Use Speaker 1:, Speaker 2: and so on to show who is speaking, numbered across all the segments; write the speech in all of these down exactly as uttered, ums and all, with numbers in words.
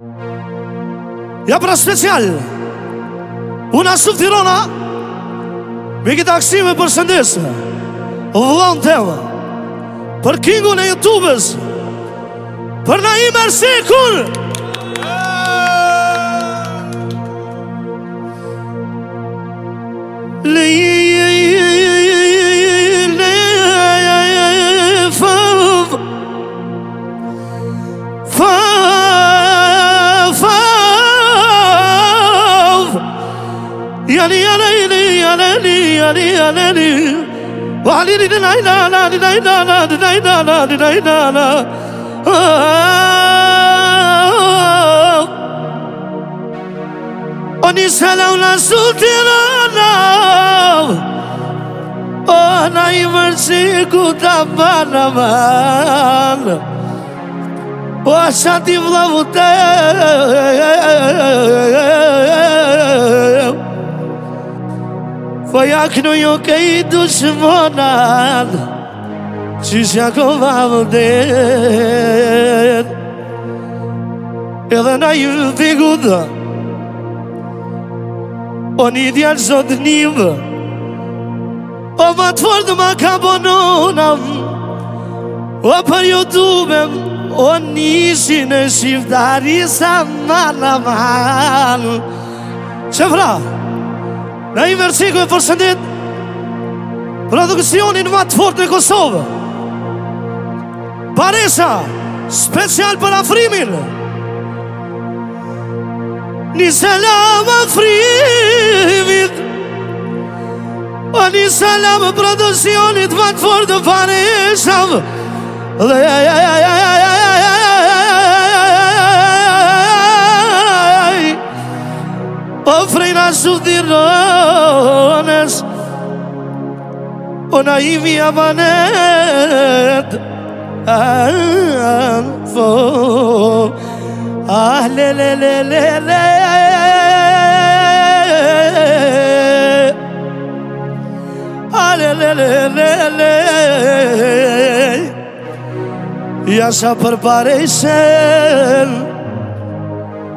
Speaker 1: Ja pra special Una Suftirona Me kita kësime për shëndesë Vëllon tema Për kingun e YouTube-ës Për na i mërsekur Yani yani yani yani yani Wali di na na na di na na na di na na na di na na na Oni salam la sultirana Ona i vërsi ku ta bana man O shanti vlavute Po jaknu ju kej dushmonan Qysh jako vavëden Edhe na ju vigudha O një djallë zot njivë O ma të fordë ma ka bononam O për YouTube-em O nishin e shiftari sa mana man Që fra Në i mërciku e përshëndit Produksionin ma të fort në Kosovë Paresa Special për afrimin Një selam afrimit O një selam produksionit ma të fort në Paresa Dhe O frejna Suftirones O na i mi amanet Ah le le le le le Ah le le le le le Ja sa për pare sen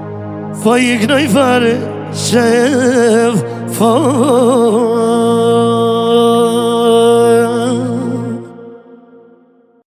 Speaker 1: Po i knoj fare Chef, for